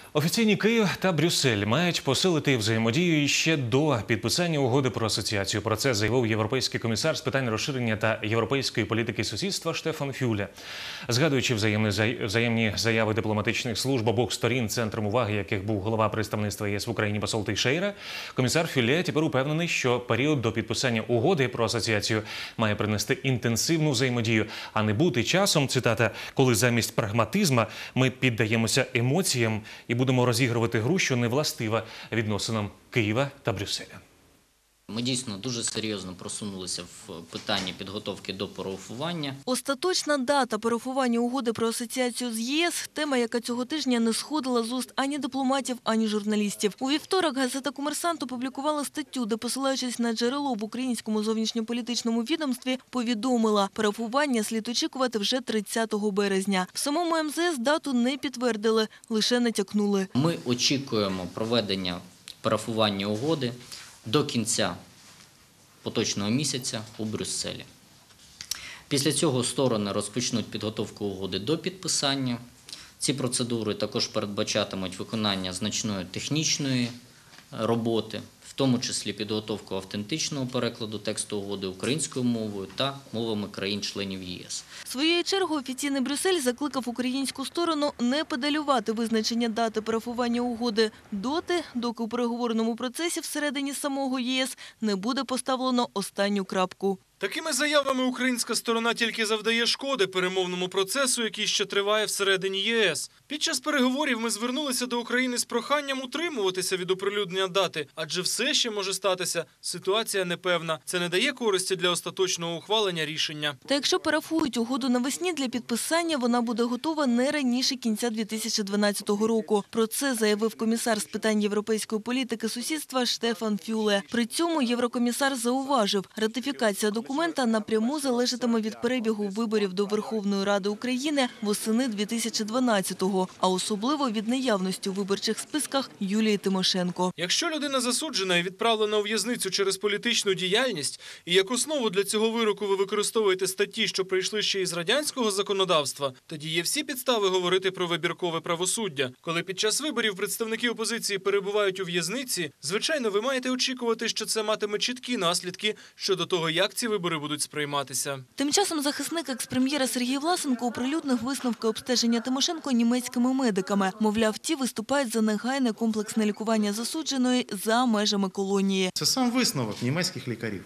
Офіційні Київ та Брюссель мають посилити взаємодію ще до підписання угоди про асоціацію. Про це заявив європейський комісар з питань розширення та європейської політики сусідства Штефан Фюле. Згадуючи взаємні заяви дипломатичних служб обох сторін, центром уваги яких був голова представництва ЄС в Україні посол Тейшейра, комісар Фюле тепер упевнений, що період до підписання угоди про асоціацію має принести інтенсивну взаємодію, а не бути часом, цитата, коли замість прагматизму ми піддаємося емоціям і будемо розігрувати гру, що не властива відносинам Києва та Брюсселя. Ми дійсно дуже серйозно просунулися в питанні підготовки до парафування. Остаточна дата парафування угоди про асоціацію з ЄС – тема, яка цього тижня не сходила з уст ані дипломатів, ані журналістів. У вівторок газета «Комерсант» опублікувала статтю, де, посилаючись на джерело в українському зовнішньополітичному відомстві, повідомила, парафування слід очікувати вже 30 березня. В самому МЗС дату не підтвердили, лише натякнули. Ми очікуємо проведення парафування угоди до кінця поточного місяця у Брюсселі. Після цього сторони розпочнуть підготовку угоди до підписання. Ці процедури також передбачатимуть виконання значної технічної роботи, в тому числі підготовку автентичного перекладу тексту угоди українською мовою та мовами країн-членів ЄС. Своєю чергою офіційний Брюссель закликав українську сторону не педалювати визначення дати парафування угоди доти, доки у переговорному процесі всередині самого ЄС не буде поставлено останню крапку. Такими заявами українська сторона тільки завдає шкоди перемовному процесу, який ще триває всередині ЄС. Під час переговорів ми звернулися до України з проханням утримуватися від оприлюднення дати, адже все ще може статися. Ситуація непевна. Це не дає користі для остаточного ухвалення рішення. Та якщо парафують угоду навесні, для підписання вона буде готова не раніше кінця 2012 року. Про це заявив комісар з питань європейської політики сусідства Штефан Фюле. При цьому єврокомісар зауважив, ратифікація документа напряму залежатиме від перебігу виборів до Верховної Ради України восени 2012-го, а особливо від наявності у виборчих списках Юлії Тимошенко. Якщо людина засуджена і відправлена у в'язницю через політичну діяльність, і як основу для цього вироку ви використовуєте статті, що прийшли ще із радянського законодавства, тоді є всі підстави говорити про вибіркове правосуддя. Коли під час виборів представники опозиції перебувають у в'язниці, звичайно, ви маєте очікувати, що це матиме чіткі наслідки щодо того, як ці вибори будуть сприйматися. Тим часом захисник екс-прем'єра Сергій Власенко оприлюднив висновки обстеження Тимошенко німецькими медиками. Мовляв, ті виступають за негайне комплексне лікування засудженої за межами колонії. Це сам висновок німецьких лікарів.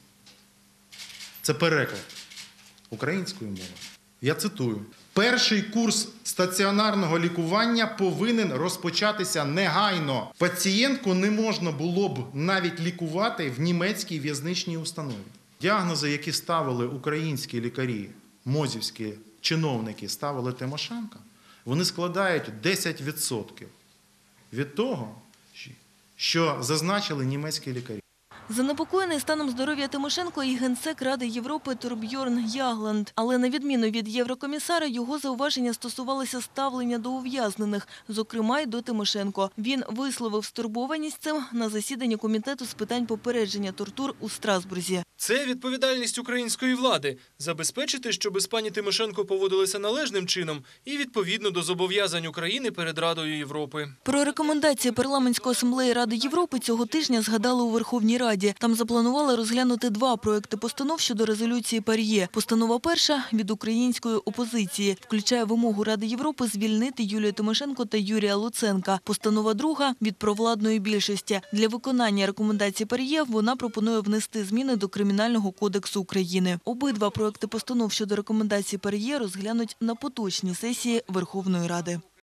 Це переклад українською мовою. Я цитую. Перший курс стаціонарного лікування повинен розпочатися негайно. Пацієнтку не можна було б навіть лікувати в німецькій в'язничній установі. Діагнози, які ставили українські лікарі, мозівські чиновники ставили Тимошенко, вони складають 10% від того, що зазначили німецькі лікарі. Занепокоєний станом здоров'я Тимошенко і генсек Ради Європи Торбьорн Ягланд. Але на відміну від єврокомісара, його зауваження стосувалися ставлення до ув'язнених, зокрема й до Тимошенко. Він висловив стурбованість цим на засіданні Комітету з питань попередження тортур у Страсбурзі. Це відповідальність української влади – забезпечити, щоб з пані Тимошенко поводилися належним чином і відповідно до зобов'язань України перед Радою Європи. Про рекомендації Парламентської асамблеї Ради Європи цього тижня згадали у Верховній Раді. Там запланували розглянути два проекти постанов щодо резолюції ПАРЄ. Постанова перша – від української опозиції. Включає вимогу Ради Європи звільнити Юлію Тимошенко та Юрія Луценка. Постанова друга – від провладної більшості. Для виконання рекомендацій ПАРЄ вона пропонує внести зміни до Кримінального кодексу України. Обидва проекти постанов щодо рекомендацій ПАРЄ розглянуть на поточній сесії Верховної Ради.